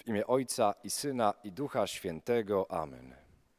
W imię Ojca i Syna i Ducha Świętego. Amen.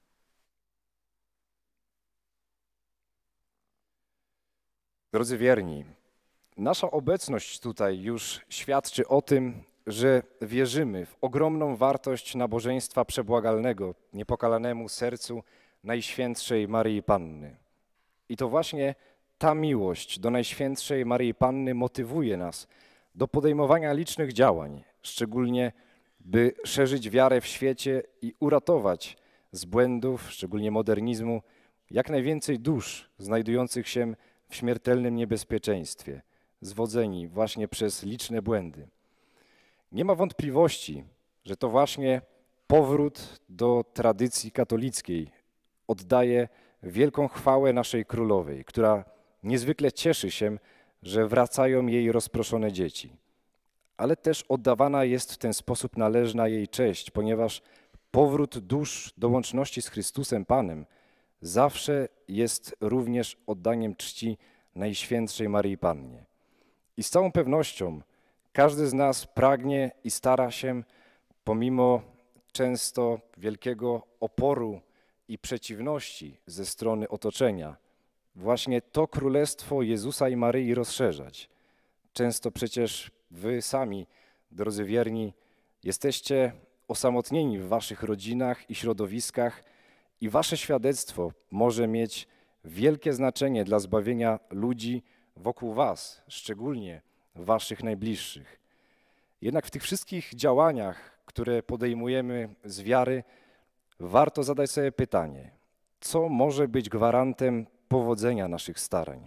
Drodzy wierni, nasza obecność tutaj już świadczy o tym, że wierzymy w ogromną wartość nabożeństwa przebłagalnego niepokalanemu sercu Najświętszej Maryi Panny. I to właśnie ta miłość do Najświętszej Maryi Panny motywuje nas do podejmowania licznych działań, szczególnie by szerzyć wiarę w świecie i uratować z błędów, szczególnie modernizmu, jak najwięcej dusz znajdujących się w śmiertelnym niebezpieczeństwie, zwodzeni właśnie przez liczne błędy. Nie ma wątpliwości, że to właśnie powrót do tradycji katolickiej oddaje wielką chwałę naszej królowej, która niezwykle cieszy się, że wracają jej rozproszone dzieci. Ale też oddawana jest w ten sposób należna jej cześć, ponieważ powrót dusz do łączności z Chrystusem Panem zawsze jest również oddaniem czci Najświętszej Maryi Pannie. I z całą pewnością każdy z nas pragnie i stara się, pomimo często wielkiego oporu i przeciwności ze strony otoczenia, właśnie to królestwo Jezusa i Maryi rozszerzać. Często przecież wy sami, drodzy wierni, jesteście osamotnieni w waszych rodzinach i środowiskach i wasze świadectwo może mieć wielkie znaczenie dla zbawienia ludzi wokół was, szczególnie waszych najbliższych. Jednak w tych wszystkich działaniach, które podejmujemy z wiary, warto zadać sobie pytanie, co może być gwarantem powodzenia naszych starań?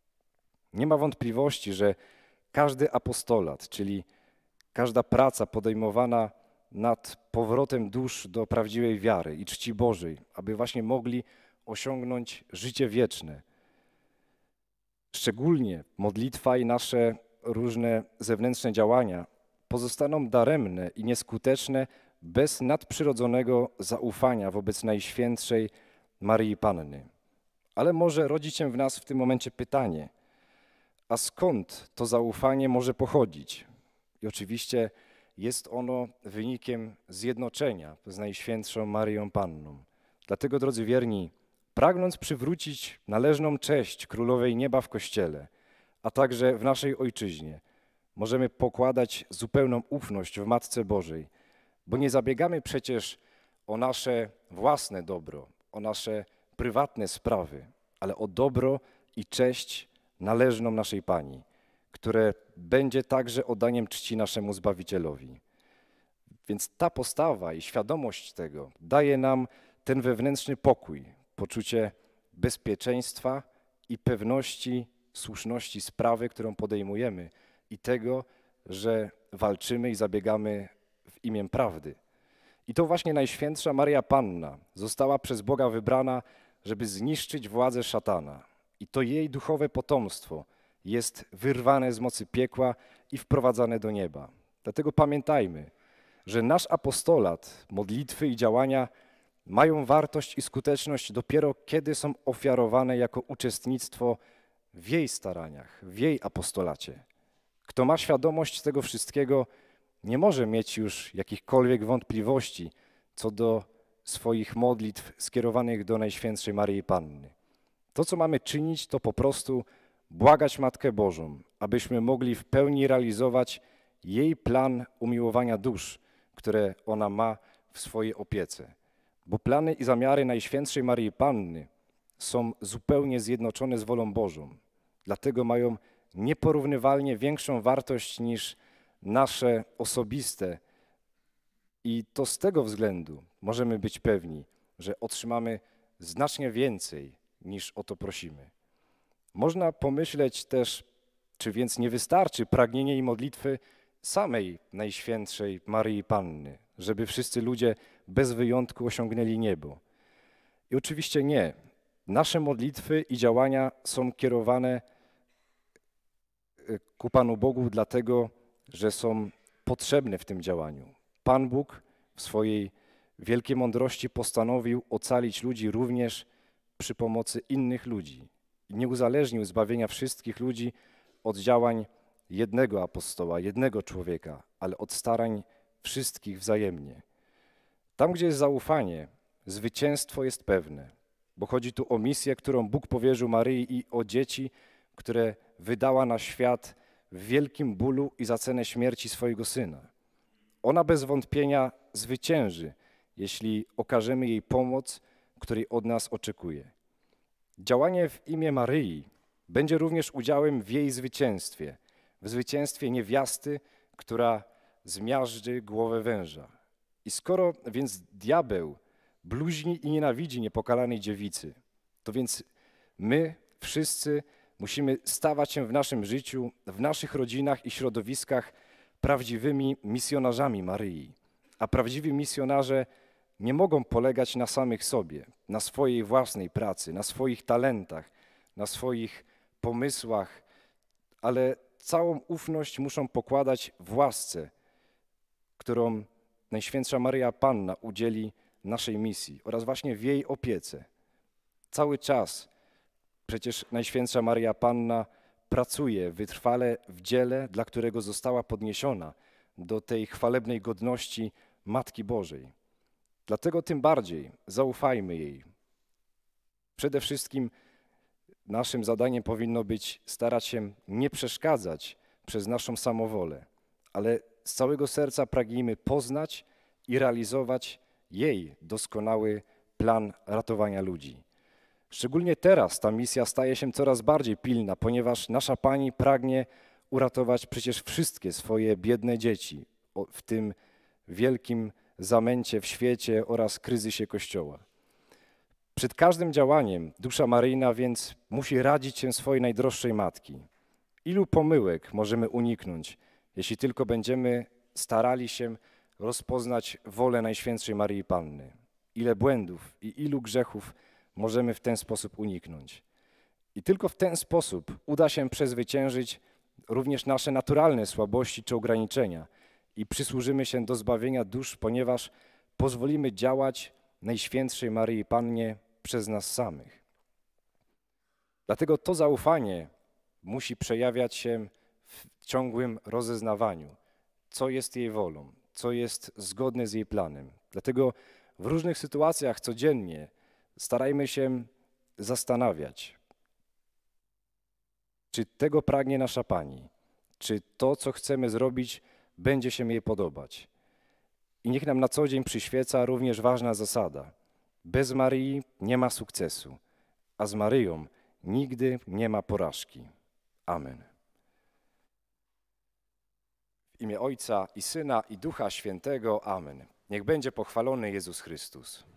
Nie ma wątpliwości, że każdy apostolat, czyli każda praca podejmowana nad powrotem dusz do prawdziwej wiary i czci Bożej, aby właśnie mogli osiągnąć życie wieczne. Szczególnie modlitwa i nasze różne zewnętrzne działania pozostaną daremne i nieskuteczne bez nadprzyrodzonego zaufania wobec Najświętszej Maryi Panny. Ale może rodzi się w nas w tym momencie pytanie, a skąd to zaufanie może pochodzić? I oczywiście jest ono wynikiem zjednoczenia z Najświętszą Maryją Panną. Dlatego, drodzy wierni, pragnąc przywrócić należną cześć Królowej Nieba w Kościele, a także w naszej Ojczyźnie, możemy pokładać zupełną ufność w Matce Bożej, bo nie zabiegamy przecież o nasze własne dobro, o nasze prywatne sprawy, ale o dobro i cześć należną naszej Pani, które będzie także oddaniem czci naszemu Zbawicielowi. Więc ta postawa i świadomość tego daje nam ten wewnętrzny pokój, poczucie bezpieczeństwa i pewności słuszności sprawy, którą podejmujemy i tego, że walczymy i zabiegamy w imię prawdy. I to właśnie Najświętsza Maryja Panna została przez Boga wybrana, żeby zniszczyć władzę szatana. I to jej duchowe potomstwo jest wyrwane z mocy piekła i wprowadzane do nieba. Dlatego pamiętajmy, że nasz apostolat, modlitwy i działania mają wartość i skuteczność dopiero kiedy są ofiarowane jako uczestnictwo w jej staraniach, w jej apostolacie. Kto ma świadomość tego wszystkiego, nie może mieć już jakichkolwiek wątpliwości co do swoich modlitw skierowanych do Najświętszej Maryi Panny. To, co mamy czynić, to po prostu błagać Matkę Bożą, abyśmy mogli w pełni realizować jej plan umiłowania dusz, które ona ma w swojej opiece. Bo plany i zamiary Najświętszej Maryi Panny są zupełnie zjednoczone z wolą Bożą. Dlatego mają nieporównywalnie większą wartość niż nasze osobiste. I to z tego względu możemy być pewni, że otrzymamy znacznie więcej niż o to prosimy. Można pomyśleć też, czy więc nie wystarczy pragnienie i modlitwy samej Najświętszej Maryi Panny, żeby wszyscy ludzie bez wyjątku osiągnęli niebo. I oczywiście nie. Nasze modlitwy i działania są kierowane ku Panu Bogu dlatego, że są potrzebne w tym działaniu. Pan Bóg w swojej wielkiej mądrości postanowił ocalić ludzi również przy pomocy innych ludzi. I nie uzależnił zbawienia wszystkich ludzi od działań jednego apostoła, jednego człowieka, ale od starań wszystkich wzajemnie. Tam, gdzie jest zaufanie, zwycięstwo jest pewne, bo chodzi tu o misję, którą Bóg powierzył Maryi i o dzieci, które wydała na świat w wielkim bólu i za cenę śmierci swojego Syna. Ona bez wątpienia zwycięży, jeśli okażemy jej pomoc, której od nas oczekuje. Działanie w imię Maryi będzie również udziałem w jej zwycięstwie, w zwycięstwie niewiasty, która zmiażdży głowę węża. I skoro więc diabeł bluźni i nienawidzi niepokalanej dziewicy, to więc my wszyscy musimy stawać się w naszym życiu, w naszych rodzinach i środowiskach prawdziwymi misjonarzami Maryi. A prawdziwi misjonarze nie mogą polegać na samych sobie, na swojej własnej pracy, na swoich talentach, na swoich pomysłach, ale całą ufność muszą pokładać w łasce, którą Najświętsza Maryja Panna udzieli naszej misji oraz właśnie w jej opiece. Cały czas przecież Najświętsza Maryja Panna pracuje wytrwale w dziele, dla którego została podniesiona do tej chwalebnej godności Matki Bożej. Dlatego tym bardziej zaufajmy jej. Przede wszystkim naszym zadaniem powinno być starać się nie przeszkadzać przez naszą samowolę, ale z całego serca pragnijmy poznać i realizować jej doskonały plan ratowania ludzi. Szczególnie teraz ta misja staje się coraz bardziej pilna, ponieważ nasza Pani pragnie uratować przecież wszystkie swoje biedne dzieci w tym wielkim zamęcie w świecie oraz kryzysie Kościoła. Przed każdym działaniem dusza Maryjna więc musi radzić się swojej najdroższej Matki. Ilu pomyłek możemy uniknąć, jeśli tylko będziemy starali się rozpoznać wolę Najświętszej Maryi Panny? Ile błędów i ilu grzechów możemy w ten sposób uniknąć? I tylko w ten sposób uda się przezwyciężyć również nasze naturalne słabości czy ograniczenia i przysłużymy się do zbawienia dusz, ponieważ pozwolimy działać Najświętszej Maryi Pannie przez nas samych. Dlatego to zaufanie musi przejawiać się w ciągłym rozeznawaniu, co jest jej wolą, co jest zgodne z jej planem. Dlatego w różnych sytuacjach codziennie starajmy się zastanawiać, czy tego pragnie nasza Pani, czy to, co chcemy zrobić, będzie się jej podobać. I niech nam na co dzień przyświeca również ważna zasada. Bez Maryi nie ma sukcesu, a z Maryją nigdy nie ma porażki. Amen. W imię Ojca i Syna i Ducha Świętego. Amen. Niech będzie pochwalony Jezus Chrystus.